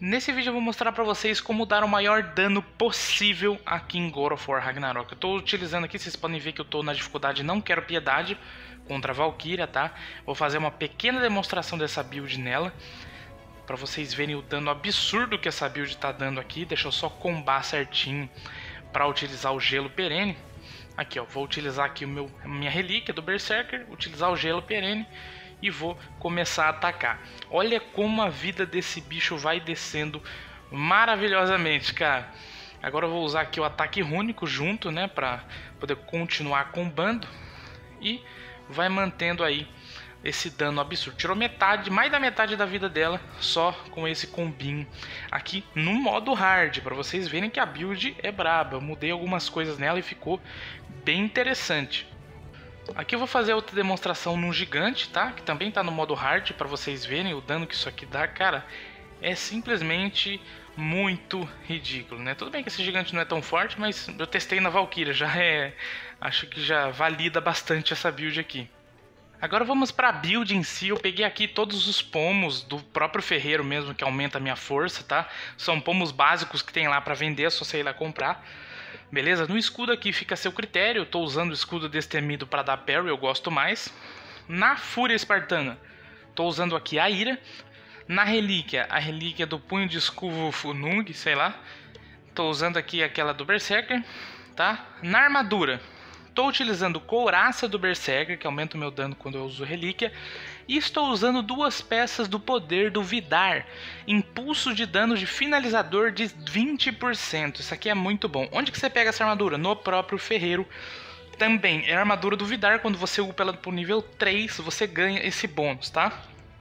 Nesse vídeo eu vou mostrar pra vocês como dar o maior dano possível aqui em God of War Ragnarok. Eu tô utilizando aqui, vocês podem ver que eu tô na dificuldade Não Quero Piedade contra a Valkyria, tá? Vou fazer uma pequena demonstração dessa build nela, pra vocês verem o dano absurdo que essa build tá dando aqui. Deixa eu só combar certinho pra utilizar o gelo perene. Aqui ó, vou utilizar aqui a minha relíquia do Berserker, utilizar o gelo perene e vou começar a atacar. Olha como a vida desse bicho vai descendo maravilhosamente, cara. Agora eu vou usar aqui o ataque rúnico junto, né, pra poder continuar combando. E vai mantendo aí esse dano absurdo. Tirou metade, mais da metade da vida dela só com esse combinho aqui no modo hard, para vocês verem que a build é braba. Eu mudei algumas coisas nela e ficou bem interessante. Aqui eu vou fazer outra demonstração num gigante, tá? Que também tá no modo hard, para vocês verem o dano que isso aqui dá. Cara, é simplesmente muito ridículo, né? Tudo bem que esse gigante não é tão forte, mas eu testei na Valkyria, acho que já valida bastante essa build aqui. Agora vamos para a build em si. Eu peguei aqui todos os pomos do próprio ferreiro mesmo, que aumenta a minha força, tá? São pomos básicos que tem lá para vender, é só você ir lá comprar. Beleza? No escudo aqui fica a seu critério. Eu tô usando o escudo destemido para dar parry, eu gosto mais. Na fúria espartana, tô usando aqui a ira. Na relíquia, a relíquia do punho de escudo Funung, sei lá. Tô usando aqui aquela do Berserker, tá? Na armadura, tô utilizando couraça do Berserker, que aumenta o meu dano quando eu uso relíquia. E estou usando duas peças do poder do Vidar. Impulso de dano de finalizador de 20%. Isso aqui é muito bom. Onde que você pega essa armadura? No próprio ferreiro. Também é a armadura do Vidar. Quando você upa ela pro nível 3, você ganha esse bônus, tá?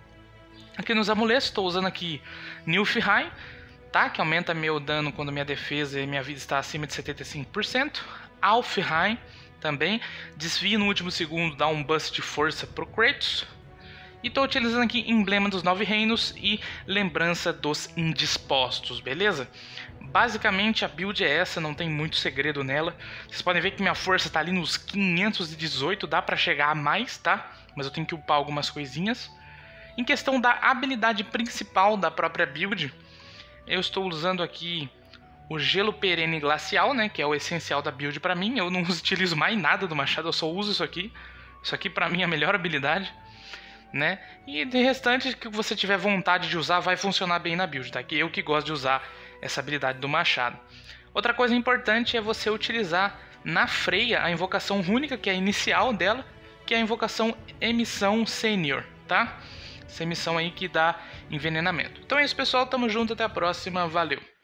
Aqui nos amuletos, estou usando aqui Nilfheim, tá? Que aumenta meu dano quando minha defesa e minha vida está acima de 75%. Alfheim também, desvio no último segundo, dá um boost de força pro Kratos. E estou utilizando aqui Emblema dos 9 Reinos e Lembrança dos Indispostos, beleza? Basicamente a build é essa, não tem muito segredo nela. Vocês podem ver que minha força está ali nos 518, dá para chegar a mais, tá? Mas eu tenho que upar algumas coisinhas. Em questão da habilidade principal da própria build, eu estou usando aqui o Gelo Perene Glacial, né, que é o essencial da build pra mim. Eu não utilizo mais nada do machado, eu só uso isso aqui. Isso aqui pra mim é a melhor habilidade, né? E de restante, que você tiver vontade de usar, vai funcionar bem na build, tá? Que eu que gosto de usar essa habilidade do machado. Outra coisa importante é você utilizar na Freya a invocação rúnica, que é a inicial dela, que é a invocação Emissão Senior, tá? Essa emissão aí que dá envenenamento. Então é isso, pessoal. Tamo junto, até a próxima. Valeu!